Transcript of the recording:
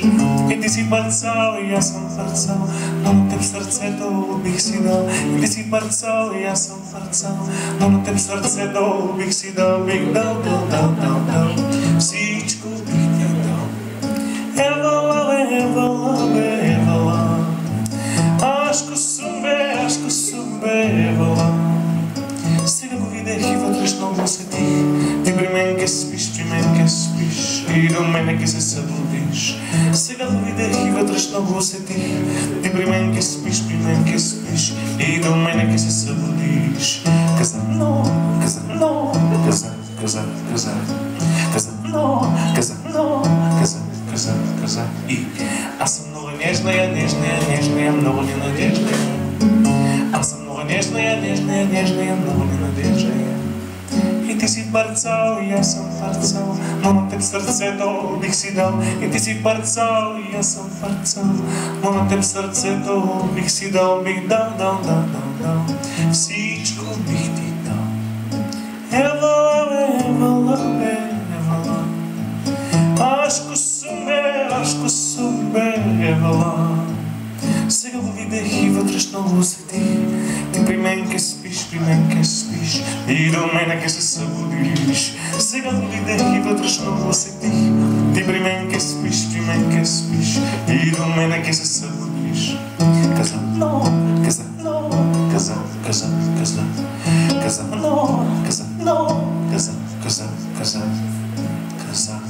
И ти си парцал, и аз съм парцал, но на теб сърцето бих си дал. И ти си парцал, и аз съм парцал, но на теб сърцето бих си дал. Бих дал, всичко бих ти дал. Евала, бе, евала, бе, евала. Ашко сум, бе, евала. Сега го видях и вътрешно го усетих. Ти при мен ке спиш, и до мене ке се събудиш. Сега го видях и вътрешно го усетих. Ти при мен ке спиш, и до мене ке се събудиш. Каза но, каза и аз съм много нежная, много ненадежная. Аз съм много нежная, много ненадежная. И ти си парцал, и аз съм парцал, но на теб сърцето бих си дал. И ти си парцал, и аз съм парцал, но на теб сърцето бих си дал. Бих дал, всичко бих ти дал. Евала, бе, евала. Ашко сум, бе, евала. Сега го видях и вътрешно го усетих. Ти при мен ке спиш, и до мене ке се събудиш. Сега го видях и вътрешно го усетих. Ти при мен ке спиш, и до мене ке се събудиш. Каза но, каза.